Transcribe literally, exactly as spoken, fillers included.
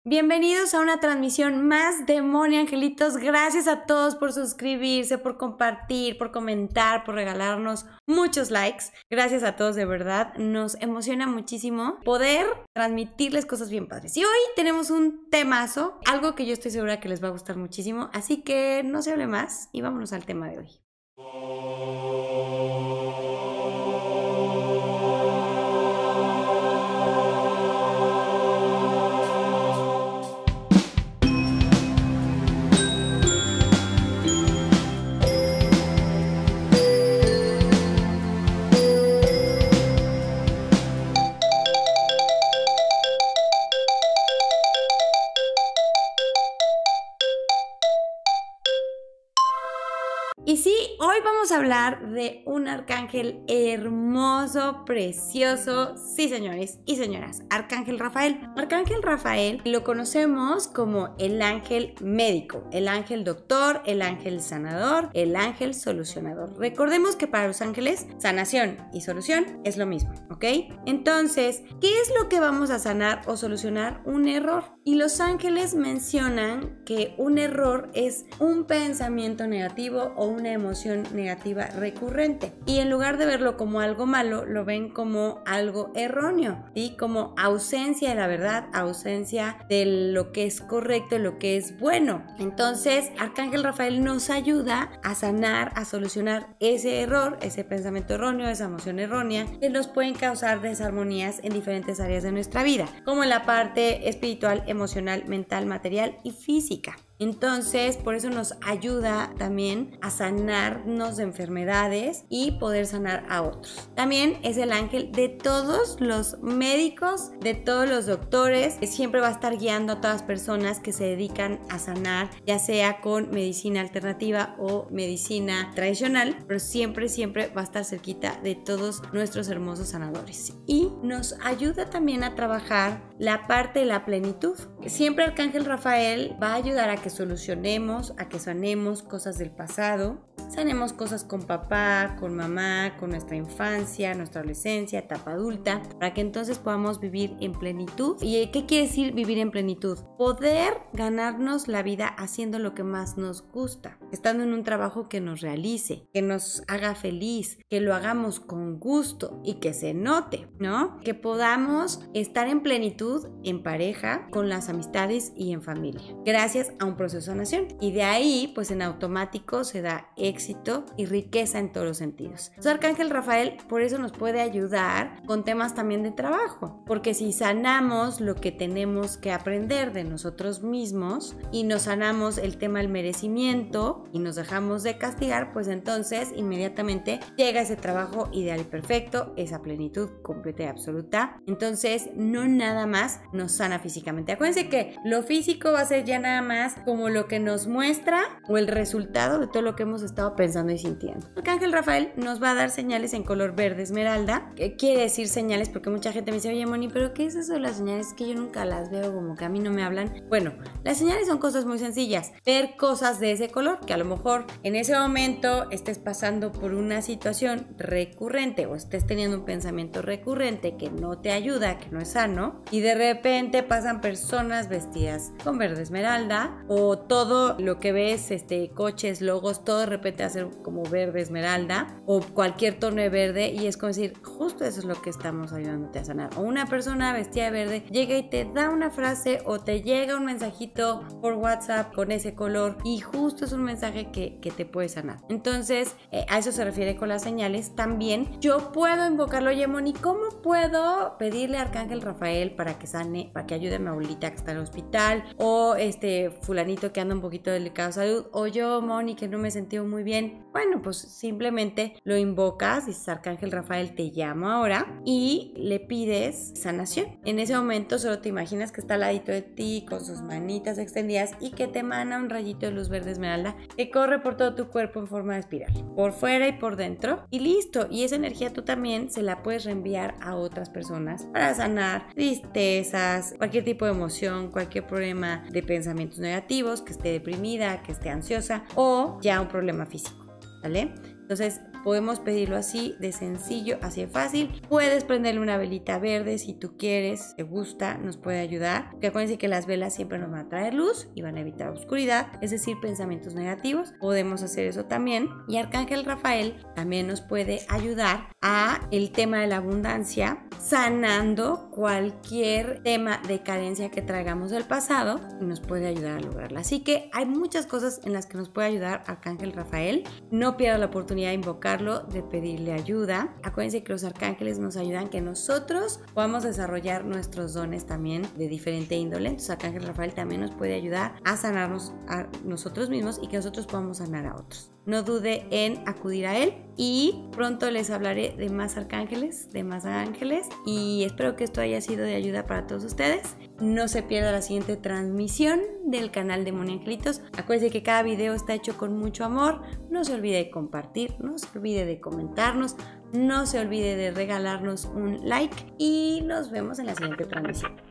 Bienvenidos a una transmisión más de Moni Angelitos. Gracias a todos por suscribirse, por compartir, por comentar, por regalarnos muchos likes. Gracias a todos, de verdad. Nos emociona muchísimo poder transmitirles cosas bien padres. Y hoy tenemos un temazo, algo que yo estoy segura que les va a gustar muchísimo. Así que no se hable más y vámonos al tema de hoy. Y sí, hoy vamos a hablar de un arcángel hermoso, precioso. Sí, señores y señoras, Arcángel Rafael. Arcángel Rafael lo conocemos como el ángel médico, el ángel doctor, el ángel sanador, el ángel solucionador. Recordemos que para los ángeles, sanación y solución es lo mismo, ¿ok? Entonces, ¿qué es lo que vamos a sanar o solucionar? Un error. Y los ángeles mencionan que un error es un pensamiento negativo o una emoción negativa recurrente, y en lugar de verlo como algo malo, lo ven como algo erróneo y como ausencia de la verdad, ausencia de lo que es correcto, lo que es bueno. Entonces, Arcángel Rafael nos ayuda a sanar, a solucionar ese error, ese pensamiento erróneo, esa emoción errónea que nos pueden causar desarmonías en diferentes áreas de nuestra vida, como en la parte espiritual, emocional, mental, material y física. Entonces, por eso nos ayuda también a sanarnos de enfermedades y poder sanar a otros. También es el ángel de todos los médicos, de todos los doctores, que siempre va a estar guiando a todas las personas que se dedican a sanar, ya sea con medicina alternativa o medicina tradicional, pero siempre, siempre va a estar cerquita de todos nuestros hermosos sanadores. Y nos ayuda también a trabajar la parte de la plenitud. Siempre Arcángel Rafael va a ayudar a que solucionemos, a que sanemos cosas del pasado, sanemos cosas con papá, con mamá, con nuestra infancia, nuestra adolescencia, etapa adulta, para que entonces podamos vivir en plenitud. ¿Y qué quiere decir vivir en plenitud? Poder ganarnos la vida haciendo lo que más nos gusta, estando en un trabajo que nos realice, que nos haga feliz, que lo hagamos con gusto y que se note, ¿no? Que podamos estar en plenitud en pareja, con las amistades y en familia, gracias a un proceso de sanación. Y de ahí, pues en automático se da éxito y riqueza en todos los sentidos. Entonces, Arcángel Rafael por eso nos puede ayudar con temas también de trabajo, porque si sanamos lo que tenemos que aprender de nosotros mismos y nos sanamos el tema del merecimiento y nos dejamos de castigar, pues entonces inmediatamente llega ese trabajo ideal y perfecto, esa plenitud completa y absoluta. Entonces, no nada más nos sana físicamente. Acuérdense que lo físico va a ser ya nada más como lo que nos muestra o el resultado de todo lo que hemos estado pensando y sintiendo. Arcángel Rafael nos va a dar señales en color verde esmeralda. ¿Qué quiere decir señales? Porque mucha gente me dice, oye Moni, ¿pero qué es eso de las señales? Es que yo nunca las veo, como que a mí no me hablan. Bueno, las señales son cosas muy sencillas. Ver cosas de ese color, que a lo mejor en ese momento estés pasando por una situación recurrente o estés teniendo un pensamiento recurrente que no te ayuda, que no es sano, y de repente pasan personas vestidas con verde esmeralda, o todo lo que ves, este, coches, logos, todo de repente va a ser como verde esmeralda o cualquier tono de verde, y es como decir, justo eso es lo que estamos ayudándote a sanar. O una persona vestida de verde llega y te da una frase o te llega un mensajito por WhatsApp con ese color, y justo es un mensaje que, que te puede sanar. Entonces, eh, a eso se refiere con las señales. También yo puedo invocarlo. Oye Moni, ¿cómo puedo pedirle a Arcángel Rafael para que sane, para que ayude a mi abuelita que está en el hospital, o este fulanito que anda un poquito delicado de salud, o yo Moni que no me he sentido muy bien? Bueno, pues simplemente lo invocas, dices, Arcángel Rafael, te llamo ahora, y le pides sanación. En ese momento solo te imaginas que está al ladito de ti con sus manitas extendidas y que te emana un rayito de luz verde esmeralda que corre por todo tu cuerpo en forma de espiral, por fuera y por dentro, y listo. Y esa energía tú también se la puedes reenviar a otras personas para sanar tristezas, cualquier tipo de emoción, cualquier problema de pensamientos negativos, que esté deprimida, que esté ansiosa, o ya un problema físico, ¿vale? Entonces, Podemos pedirlo así de sencillo, así de fácil. Puedes prenderle una velita verde si tú quieres, te gusta, nos puede ayudar. Porque acuérdense que las velas siempre nos van a traer luz y van a evitar oscuridad, es decir, pensamientos negativos. Podemos hacer eso también. Y Arcángel Rafael también nos puede ayudar a el tema de la abundancia, sanando cualquier tema de carencia que traigamos del pasado y nos puede ayudar a lograrla. Así que hay muchas cosas en las que nos puede ayudar Arcángel Rafael. No pierda la oportunidad de invocarlo, de pedirle ayuda. Acuérdense que los arcángeles nos ayudan que nosotros podamos desarrollar nuestros dones también de diferente índole. Entonces Arcángel Rafael también nos puede ayudar a sanarnos a nosotros mismos y que nosotros podamos sanar a otros. No dude en acudir a él y pronto les hablaré de más arcángeles, de más ángeles, y espero que esto haya sido de ayuda para todos ustedes. No se pierda la siguiente transmisión del canal de Moni Angelitos. Acuérdense que cada video está hecho con mucho amor. No se olvide de compartir, no se olvide de comentarnos, no se olvide de regalarnos un like y nos vemos en la siguiente transmisión.